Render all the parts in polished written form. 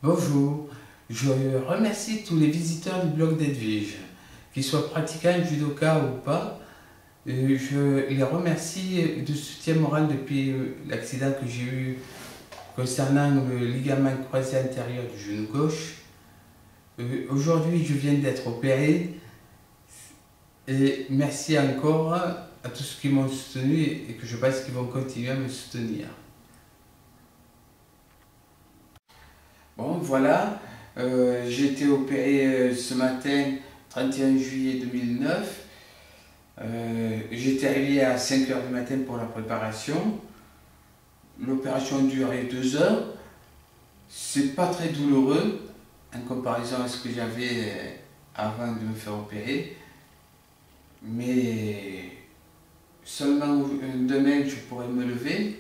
Bonjour, je remercie tous les visiteurs du blog d'Edwige, qu'ils soient pratiquants, judoka ou pas. Je les remercie du soutien moral depuis l'accident que j'ai eu concernant le ligament croisé antérieur du genou gauche. Aujourd'hui, je viens d'être opéré et merci encore à tous ceux qui m'ont soutenu et que je pense qu'ils vont continuer à me soutenir. Bon, voilà, j'ai été opéré ce matin, 31 juillet 2009. J'étais arrivé à 5 h du matin pour la préparation. L'opération a duré 2 heures. C'est pas très douloureux en comparaison à ce que j'avais avant de me faire opérer. Mais seulement demain je pourrai me lever.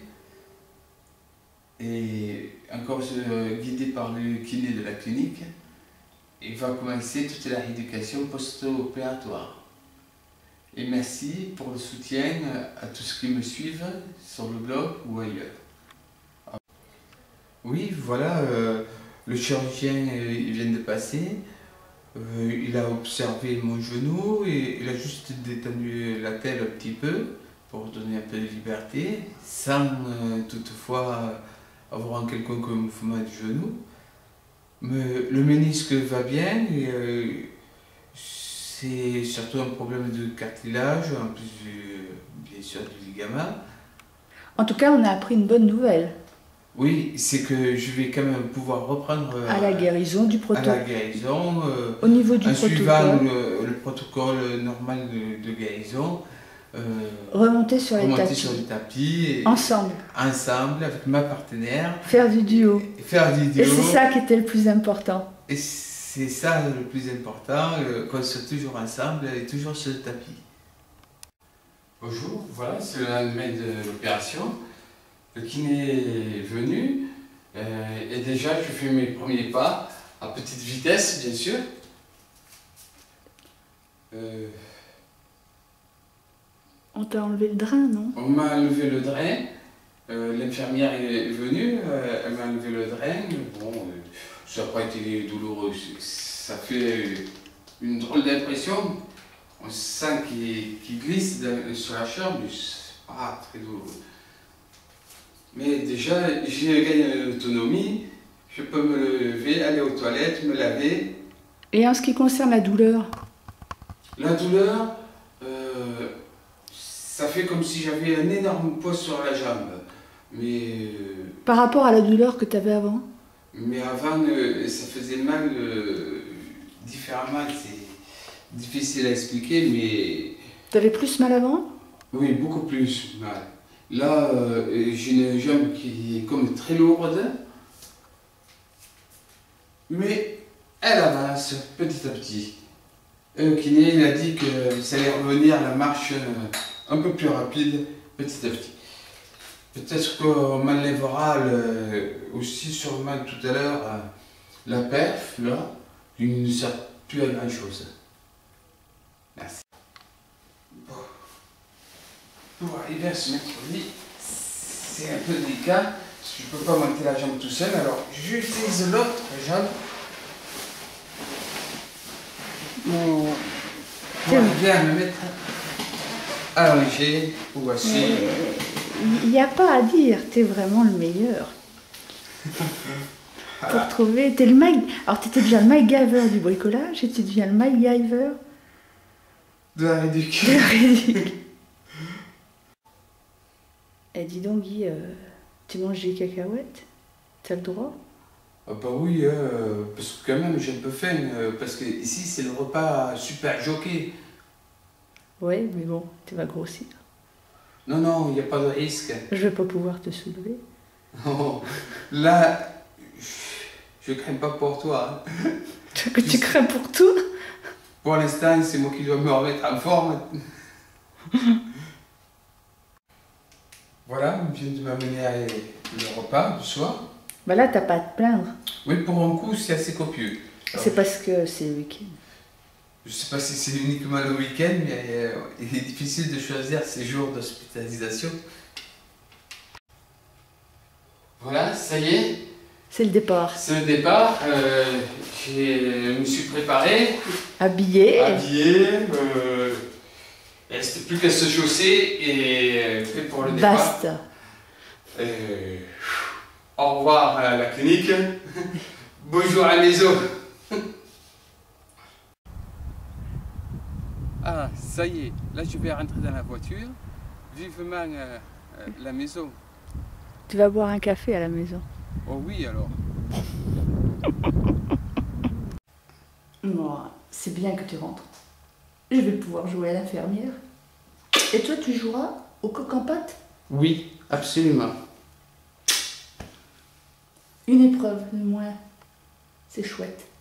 Et encore guidé par le kiné de la clinique, il va commencer toute la rééducation post-opératoire. Et merci pour le soutien à tous ceux qui me suivent sur le blog ou ailleurs. Oui, voilà, le chirurgien il vient de passer. Il a observé mon genou et il a juste détendu la tête un petit peu pour donner un peu de liberté, sans toutefois avoir un quelconque mouvement du genou. Mais le ménisque va bien et c'est surtout un problème de cartilage, en plus bien sûr du ligament. En tout cas, on a appris une bonne nouvelle. Oui, c'est que je vais quand même pouvoir reprendre à la guérison du protocole. À la guérison, au niveau du protocole. Suivant le protocole normal de guérison. Remonter sur les tapis. Ensemble. Ensemble, avec ma partenaire. Faire du duo. Et c'est ça qui était le plus important. Et c'est ça le plus important, qu'on soit toujours ensemble et toujours sur le tapis. Bonjour, voilà, c'est le lendemain de l'opération. Le kiné est venu et déjà je fais mes premiers pas à petite vitesse, bien sûr. On t'a enlevé le drain, non? On m'a enlevé le drain. L'infirmière est venue, elle m'a enlevé le drain. Bon, ça n'a pas été douloureux. Ça fait une drôle d'impression. On sent qu'il glisse sur la chambre, mais c'est pas très douloureux. Mais déjà, j'ai gagné l'autonomie. Je peux me lever, aller aux toilettes, me laver. Et en ce qui concerne la douleur? La douleur, ça fait comme si j'avais un énorme poids sur la jambe. Mais par rapport à la douleur que tu avais avant? Mais avant, ça faisait mal différemment. C'est difficile à expliquer, mais... Tu avais plus mal avant? Oui, beaucoup plus mal. Là, j'ai une jambe qui est comme très lourde. Mais elle avance petit à petit. Le kiné, il a dit que ça allait revenir à la marche un peu plus rapide, petit à petit. Peut-être qu'on m'enlèvera aussi sûrement tout à l'heure la perf, là, qui ne sert plus à grand chose. Merci. Bon. Pour arriver à ce mercredi, c'est un peu délicat, parce que je ne peux pas monter la jambe tout seul, alors j'utilise l'autre jambe pour arriver à me mettre allongé ou assis. Il n'y a pas à dire, t'es vraiment le meilleur. Pour trouver, t'es le alors t'étais déjà le MacGyver du bricolage et tu deviens le MacGyver de la réduction. Et dis donc Guy, tu manges des cacahuètes? T'as le droit? Ah bah oui, parce que quand même j'ai un peu faim, parce que ici c'est le repas super jockey. Ouais, mais bon, tu vas grossir. Non, non, il n'y a pas de risque. Je vais pas pouvoir te soulever. Oh, là, je crains pas pour toi. Hein. Que tu crains pour tout? Pour l'instant, c'est moi qui dois me remettre en forme. Voilà, on vient de m'amener le repas du soir. Bah là, t'as pas à te plaindre. Oui, pour un coup, c'est assez copieux. C'est parce que c'est le week-end. Je ne sais pas si c'est uniquement le week-end, mais il est difficile de choisir ces jours d'hospitalisation. Voilà, ça y est, C'est le départ. C'est le départ. Je me suis préparé, Habillé. Il ne restait plus qu'à se chausser et prêt pour le départ. Basta. Au revoir à la clinique. Bonjour à la maison. Ah, ça y est, là je vais rentrer dans la voiture. Vivement la maison. Tu vas boire un café à la maison. Oh oui alors. Moi, c'est bien que tu rentres. Je vais pouvoir jouer à l'infirmière. Et toi, tu joueras au coq en pâte? Oui, absolument. Une épreuve, de moins. C'est chouette.